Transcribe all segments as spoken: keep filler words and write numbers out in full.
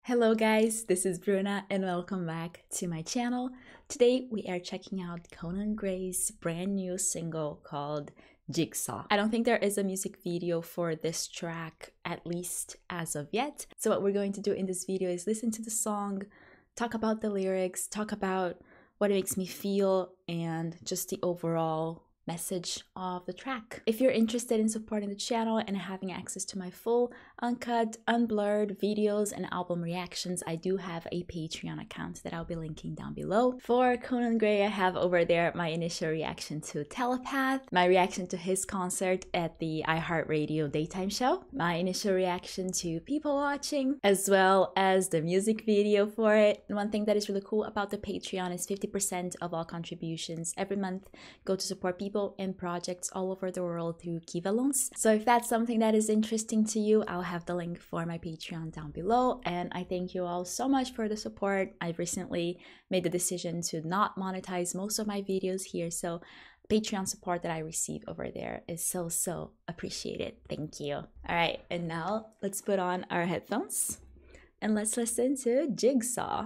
Hello guys, this is Bruna and welcome back to my channel. Today we are checking out Conan Gray's brand new single called Jigsaw. I don't think there is a music video for this track, at least as of yet. So what we're going to do in this video is listen to the song, talk about the lyrics, talk about what it makes me feel, and just the overall message of the track. If you're interested in supporting the channel and having access to my full, uncut, unblurred videos and album reactions, I do have a Patreon account that I'll be linking down below. For Conan Gray, I have over there my initial reaction to Telepath, my reaction to his concert at the iHeartRadio daytime show, my initial reaction to People Watching, as well as the music video for it. And one thing that is really cool about the Patreon is fifty percent of all contributions every month go to support people and projects all over the world through Kivalons. So if that's something that is interesting to you, I'll have the link for my Patreon down below. And I thank you all so much for the support. I've recently made the decision to not monetize most of my videos here, so Patreon support that I receive over there is so, so appreciated. Thank you. All right, and now let's put on our headphones and let's listen to Jigsaw.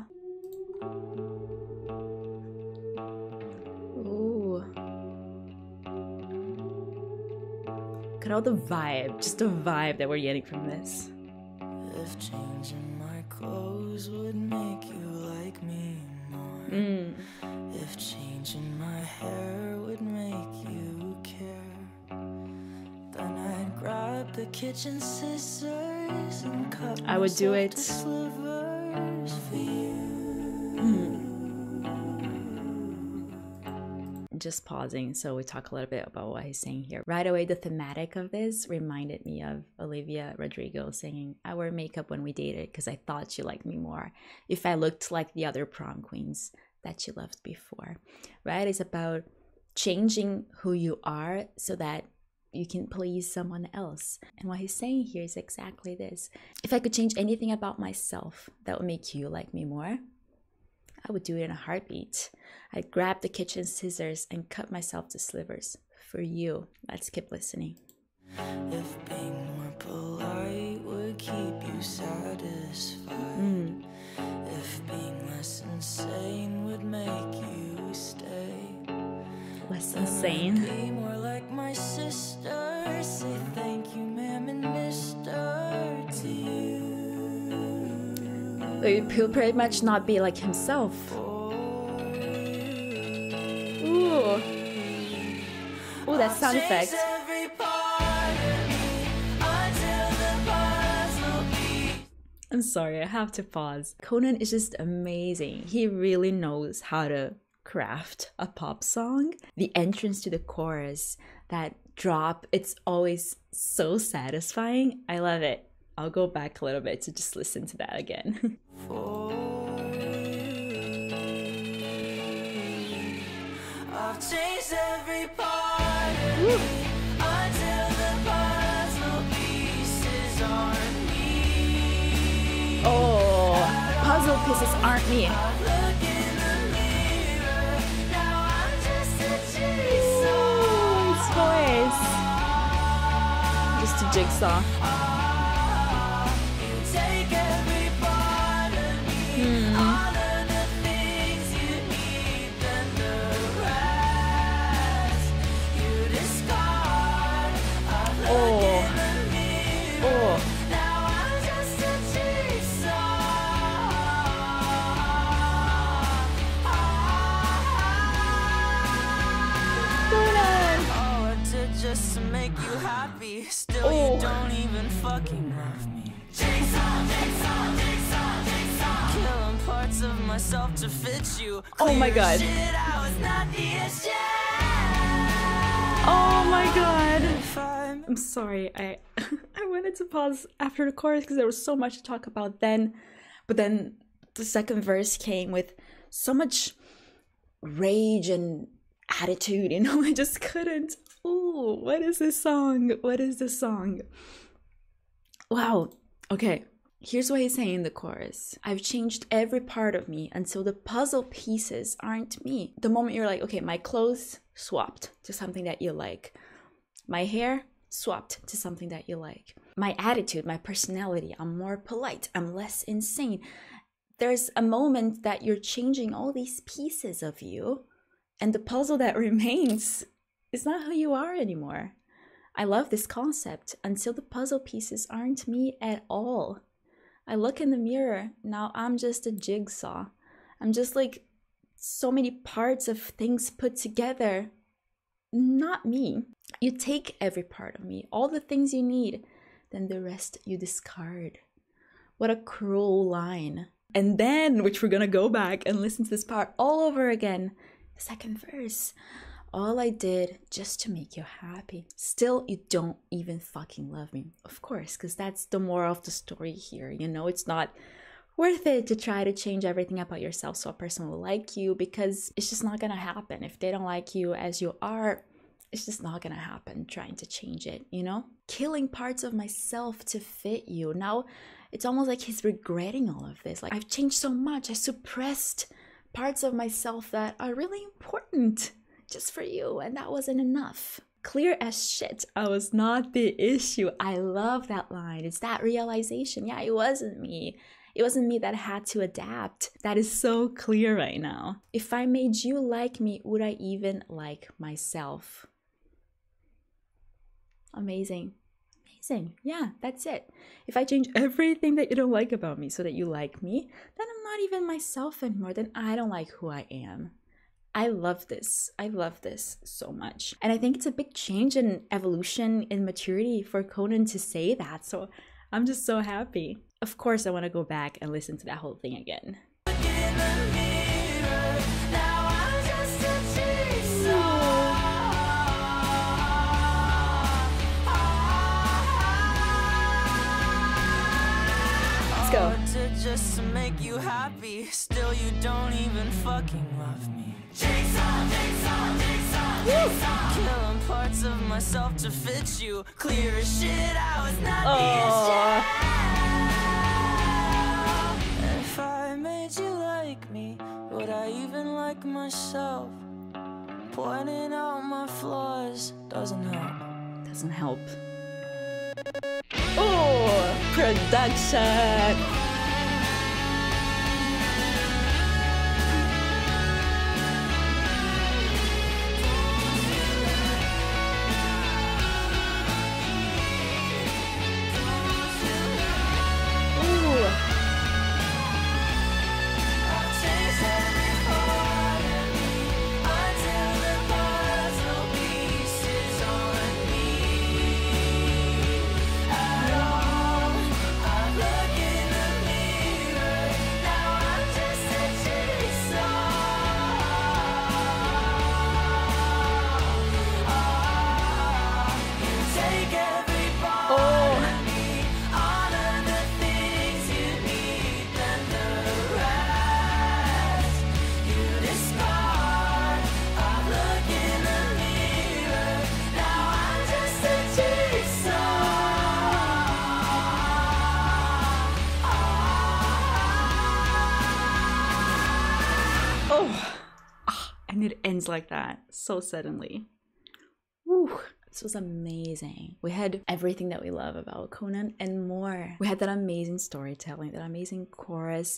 Look at all the vibe, just the vibe that we're getting from this. If changing my clothes would make you like me more, mm. If changing my hair would make you care, then I'd grab the kitchen scissors and cut I would do it. the slivers for you. Mm. Just pausing so we talk a little bit about what he's saying here. Right away, the thematic of this reminded me of Olivia Rodrigo singing, "I wear makeup when we dated because I thought you liked me more if I looked like the other prom queens that you loved before." Right? It's about changing who you are so that you can please someone else. And what he's saying here is exactly this. If I could change anything about myself that would make you like me more, I would do it in a heartbeat. I'd grab the kitchen scissors and cut myself to slivers for you. Let's keep listening. If being more polite would keep you satisfied, mm. if being less insane would make you stay, less insane. Be more like my sister. Say thank you, ma'am, and mister to you. He'll pretty much not be like himself. Ooh. Ooh, that sound effect. I'm sorry, I have to pause. Conan is just amazing. He really knows how to craft a pop song. The entrance to the chorus, that drop, it's always so satisfying. I love it. I'll go back a little bit to just listen to that again. I've changed every part of me until the puzzle pieces aren't me. Oh, puzzle pieces aren't me. Look in the mirror, now I'm just a jigsaw. Ooh, his voice. Just a jigsaw. Just to make you happy, still oh. You don't even fucking love me. Jigsaw, jigsaw, jigsaw, jigsaw. Killing parts of myself to fit you. Clear oh my god. Shit, I was not the oh my god. I'm sorry. I I wanted to pause after the chorus because there was so much to talk about then, but then the second verse came with so much rage and attitude, you know. I just couldn't. Ooh, what is this song? What is this song? Wow. Okay, here's what he's saying in the chorus. I've changed every part of me until the puzzle pieces aren't me. The moment you're like, okay, my clothes swapped to something that you like. My hair swapped to something that you like. My attitude, my personality, I'm more polite, I'm less insane. There's a moment that you're changing all these pieces of you, and the puzzle that remains is not who you are anymore. I love this concept until the puzzle pieces aren't me at all. I look in the mirror, now I'm just a jigsaw. I'm just like so many parts of things put together. Not me. You take every part of me, all the things you need, then the rest you discard. What a cruel line. And then, which we're gonna go back and listen to this part all over again, the second verse. All I did just to make you happy. Still, you don't even fucking love me. Of course, because that's the moral of the story here. You know, it's not worth it to try to change everything about yourself so a person will like you, because it's just not gonna happen. If they don't like you as you are, it's just not gonna happen trying to change it, you know? Killing parts of myself to fit you. Now, it's almost like he's regretting all of this. Like, I've changed so much. I suppressed parts of myself that are really important just for you, and that wasn't enough. Clear as shit, I was not the issue. I love that line. It's that realization. Yeah, it wasn't me. It wasn't me that had to adapt. That is so clear right now. If I made you like me, would I even like myself? Amazing. Amazing. Yeah, that's it. If I change everything that you don't like about me so that you like me, then I'm not even myself anymore. Then I don't like who I am. I love this. I love this so much. And I think it's a big change in evolution, in maturity for Conan to say that. So I'm just so happy. Of course, I want to go back and listen to that whole thing again. Let's go. Just to make you happy, still you don't even fucking love me. Jigsaw, jigsaw, jigsaw, jigsaw. Killing parts of myself to fit you. Clear as shit, I was not the issue. If I made you like me, would I even like myself? Pointing out my flaws doesn't help. Doesn't help. Oh, production. And it ends like that, so suddenly. Woo, this was amazing. We had everything that we love about Conan and more. We had that amazing storytelling, that amazing chorus,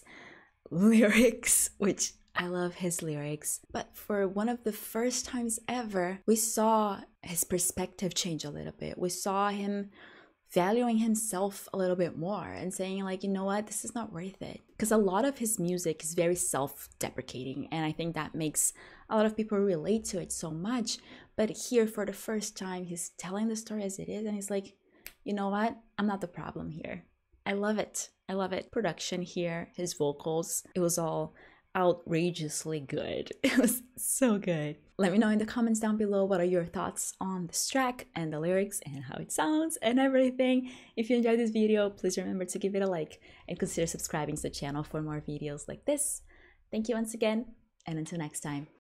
lyrics, which I love his lyrics. But for one of the first times ever, we saw his perspective change a little bit. We saw him valuing himself a little bit more and saying like, you know what, this is not worth it. Because a lot of his music is very self-deprecating, and I think that makes a lot of people relate to it so much. But here, for the first time, he's telling the story as it is, and he's like, you know what, I'm not the problem here. I love it. I love it. Production here, his vocals, it was all outrageously good. It was so good. Let me know in the comments down below what are your thoughts on this track and the lyrics and how it sounds and everything. If you enjoyed this video, please remember to give it a like and consider subscribing to the channel for more videos like this. Thank you once again, and until next time.